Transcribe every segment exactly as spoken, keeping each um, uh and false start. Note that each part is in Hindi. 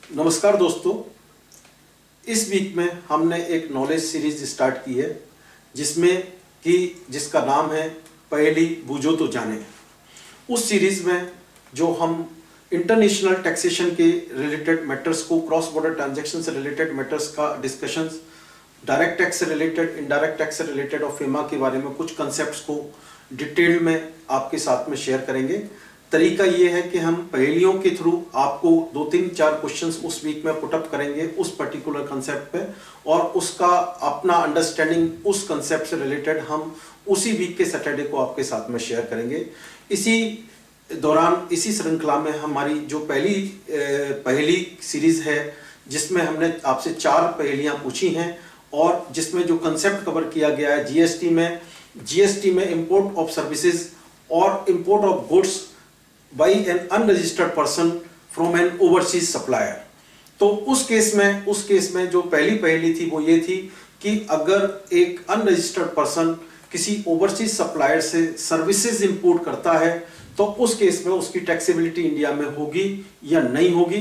नमस्कार दोस्तों, इस वीक में हमने एक नॉलेज सीरीज स्टार्ट की है जिसमें कि जिसका नाम है पहेली बूझो तो जाने। उस सीरीज में जो हम इंटरनेशनल टैक्सेशन के रिलेटेड मैटर्स को, क्रॉस बॉर्डर ट्रांजैक्शन से रिलेटेड मैटर्स का डिस्कशंस, डायरेक्ट टैक्स से रिलेटेड, इनडायरेक्ट टैक्स से रिलेटेड और फेमा के बारे में कुछ कंसेप्ट्स को डिटेल में आपके साथ में शेयर करेंगे। तरीका ये है कि हम पहेलियों के थ्रू आपको दो तीन चार क्वेश्चंस उस वीक में पुटअप करेंगे उस पर्टिकुलर कंसेप्ट पे, और उसका अपना अंडरस्टैंडिंग उस कंसेप्ट से रिलेटेड हम उसी वीक के सैटरडे को आपके साथ में शेयर करेंगे। इसी दौरान, इसी श्रृंखला में हमारी जो पहली पहेली सीरीज है जिसमें हमने आपसे चार पहेलियां पूछी हैं और जिसमें जो कंसेप्ट कवर किया गया है जीएसटी में जीएसटी में इंपोर्ट ऑफ सर्विसेज और import of goods by an unregistered person from an overseas supplier। तो उस केस में उस केस में जो पहली पहेली थी वो ये थी कि अगर एक अनरजिस्टर्ड पर्सन किसी ओवरसीज सप्लायर से सर्विसेज इंपोर्ट करता है तो उस केस में उसकी टैक्सेबिलिटी इंडिया में होगी या नहीं होगी,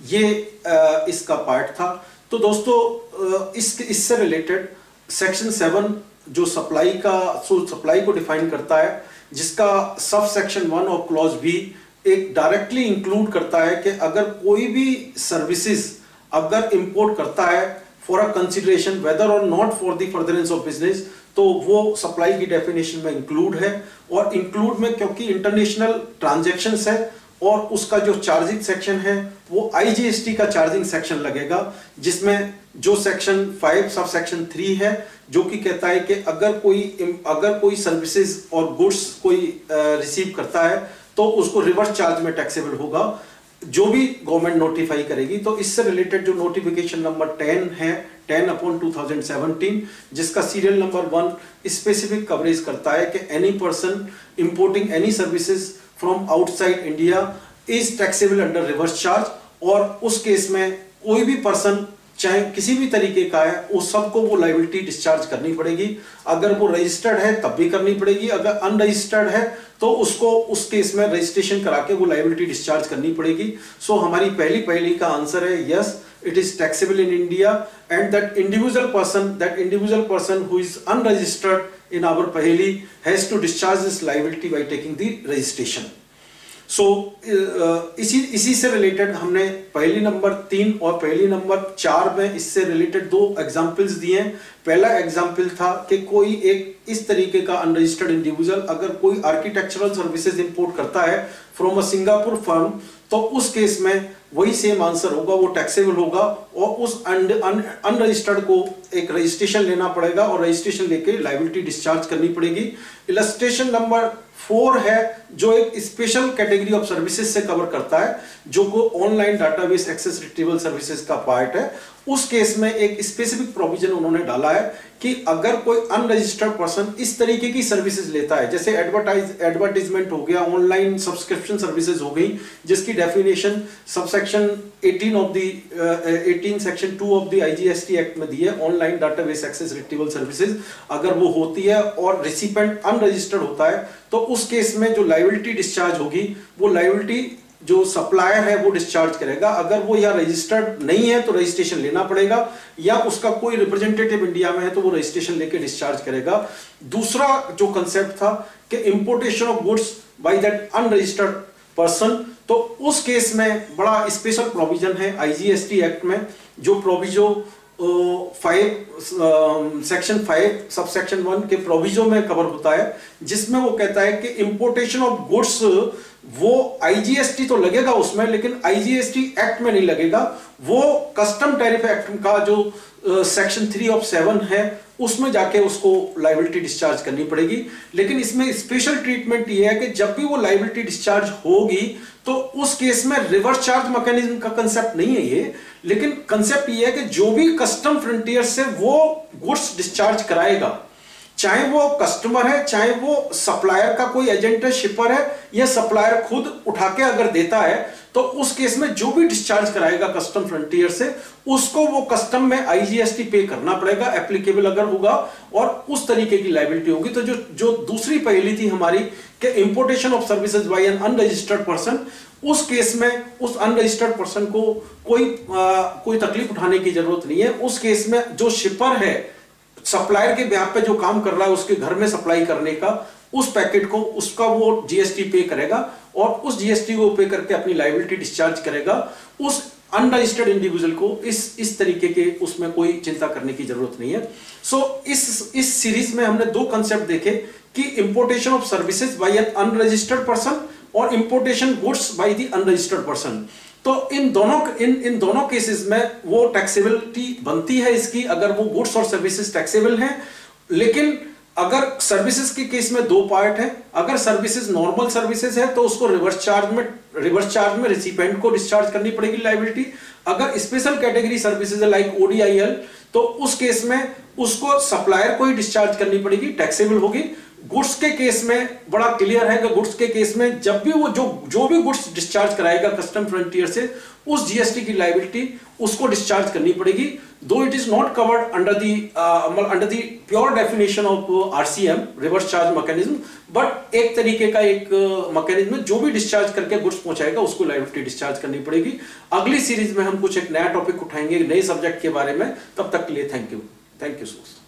ये आ, इसका पार्ट था। तो दोस्तों, इस इससे रिलेटेड सेक्शन सेवन जो सप्लाई का सो सप्लाई को डिफाइन करता है, जिसका सब सेक्शन वन और क्लॉज बी एक डायरेक्टली इंक्लूड करता है कि अगर कोई भी सर्विसेज अगर इंपोर्ट करता है फॉर अ कंसिडरेशन वेदर और not for the furtherance of business, तो वो सप्लाई की डेफिनेशन में इंक्लूड है। और इंक्लूड में क्योंकि इंटरनेशनल ट्रांजैक्शंस है और उसका जो चार्जिंग सेक्शन है वो आईजीएसटी का चार्जिंग सेक्शन लगेगा, जिसमें जो सेक्शन फाइव सब सेक्शन थ्री है जो कि कहता है कि अगर कोई अगर कोई सर्विसेज और गुड्स कोई रिसीव करता है तो उसको रिवर्स चार्ज में टैक्सेबल होगा, जो भी गवर्नमेंट नोटिफाई करेगी। तो इससे रिलेटेड जो नोटिफिकेशन नंबर टेन है, ten upon two thousand seventeen, जिसका serial number one specific coverage करता है कि any person importing any services from outside India is taxable under reverse charge. और उस केस में कोई भी पर्सन चाहे किसी भी तरीके का है उस सबको वो लायबिलिटी डिस्चार्ज करनी पड़ेगी। अगर वो रजिस्टर्ड है तब भी करनी पड़ेगी, अगर अनरजिस्टर्ड है तो उसको उस केस में रजिस्ट्रेशन करा के वो लायबिलिटी डिस्चार्ज करनी पड़ेगी। सो so, हमारी पहली पहेली का आंसर है yes, it is taxable in India and that individual person that individual person who is unregistered in our पहेली has to discharge this liability by taking the registration. So so, इसी इसी से रिलेटेड हमने पहली नंबर तीन और पहली नंबर चार में इससे रिलेटेड दो एग्जाम्पल्स दिए हैं। पहला एग्जाम्पल था कि कोई एक इस तरीके का अनरजिस्टर्ड इंडिविजुअल अगर कोई आर्किटेक्चरल सर्विसेज इंपोर्ट करता है फ्रॉम अ सिंगापुर फर्म, तो उस केस में वही सेम आंसर होगा, वो टैक्सेबल होगा और उस अनरजिस्टर्ड को एक रजिस्ट्रेशन लेना पड़ेगा और रजिस्ट्रेशन लेके लायबिलिटी डिस्चार्ज करनी पड़ेगी। इलस्ट्रेशन नंबर फोर है जो एक स्पेशल कैटेगरी ऑफ सर्विसेज से कवर करता है, जो को online database access retrieval services का पार्ट है। उस केस में एक स्पेसिफिक प्रोविजन उन्होंने डाला है कि अगर कोई अनरजिस्टर्ड पर्सन इस तरीके की सर्विसेज लेता है, जैसे एडवर्टाइज एडवर्टाइजमेंट हो गया, ऑनलाइन सब्सक्रिप्शन सर्विसेज हो गई, जिसकी definition subsection eighteen of the eighteen section two of the IGST act में दी है, online database access retrieval services अगर वो होती है और रिसिपेंट अनरजिस्टर्ड होता है तो उस केस में जो लायबिलिटी डिस्चार्ज होगी वो लायबिलिटी जो सप्लायर है वो डिस्चार्ज करेगा। अगर वो या रजिस्टर्ड नहीं है तो रजिस्ट्रेशन लेना पड़ेगा, या उसका कोई रिप्रेजेंटेटिव इंडिया में है तो वो रजिस्ट्रेशन लेके डिस्चार्ज करेगा। दूसरा जो कंसेप्ट था कि importation of goods by that unregistered person, तो उस केस में बड़ा स्पेशल प्रोविजन है आईजीएसटी एक्ट में, जो proviso five section five sub section one के प्रोविजो में कवर होता है, जिसमें वो कहता है कि इंपोर्टेशन ऑफ गुड्स वो आईजीएसटी तो लगेगा उसमें, लेकिन आईजीएसटी एक्ट में नहीं लगेगा, वो कस्टम टैरिफ एक्ट का जो सेक्शन थ्री ऑफ सेवन है उसमें जाके उसको लायबिलिटी डिस्चार्ज करनी पड़ेगी। लेकिन इसमें स्पेशल ट्रीटमेंट ये है कि जब भी वो लायबिलिटी डिस्चार्ज होगी तो उस केस में रिवर्स चार्ज मैकेनिज्म का कंसेप्ट नहीं है ये, लेकिन कंसेप्ट ये है कि जो भी कस्टम फ्रंटियर से वो गुड्स डिस्चार्ज कराएगा, चाहे वो कस्टमर है, चाहे वो सप्लायर का कोई एजेंट है, शिपर है, या सप्लायर खुद उठा के अगर देता है, तो उस केस में जो भी डिस्चार्ज कराएगा कस्टम फ्रंटियर से, उसको वो कस्टम में आईजीएसटी पे करना पड़ेगा, एप्लीकेबल अगर होगा, और उस तरीके की लायबिलिटी होगी। तो जो जो दूसरी पहली थी हमारी कि importation of services by an unregistered person, उस केस में उस अनरजिस्टर्ड पर्सन को कोई आ, कोई तकलीफ उठाने की जरूरत नहीं है। उस केस में जो शिपर है, सप्लायर के बिहाफ पे जो काम कर रहा है, उसके घर में सप्लाई करने का, उस पैकेट को उसका वो जीएसटी पे करेगा, और उस जीएसटी को पे करके अपनी लायबिलिटी डिस्चार्ज करेगा। उस अनरजिस्टर्ड इंडिविजुअल को इस इस तरीके के उसमें कोई चिंता करने की जरूरत नहीं है। सो so, इस इस सीरीज में हमने दो कंसेप्ट देखे कि importation of services by an unregistered person और importation goods by the unregistered person. तो इन दोनों इन इन दोनों केसेस में वो टैक्सेबिलिटी बनती है इसकी, अगर वो गुड्स और सर्विसेज टैक्सेबल हैं। लेकिन अगर सर्विसेज के केस में दो पार्ट है, अगर सर्विसेज नॉर्मल सर्विसेज है तो उसको रिवर्स चार्ज में रिवर्स चार्ज में रिसिपेंट को डिस्चार्ज करनी पड़ेगी लायबिलिटी। अगर स्पेशल कैटेगरी सर्विसेज है लाइक ओडीआईएल, तो उस केस में उसको सप्लायर को ही डिस्चार्ज करनी पड़ेगी, टैक्सेबल होगी। गुड्स के केस में बड़ा क्लियर है कि गुड्स के केस में जब भी वो जो जो भी गुड्स डिस्चार्ज कराएगा कस्टम फ्रंटियर से, उस जीएसटी की लायबिलिटी उसको डिस्चार्ज करनी पड़ेगी, though it is not covered under the under the pure definition of RCM, reverse charge mechanism. But एक तरीके का एक मैकेनिज्म uh, जो भी डिस्चार्ज करके गुड्स पहुंचाएगा उसको लायबिलिटी डिस्चार्ज करनी पड़ेगी। अगली सीरीज में हम कुछ एक नया टॉपिक उठाएंगे, नए सब्जेक्ट के बारे में। तब तक के लिए thank you thank you so much.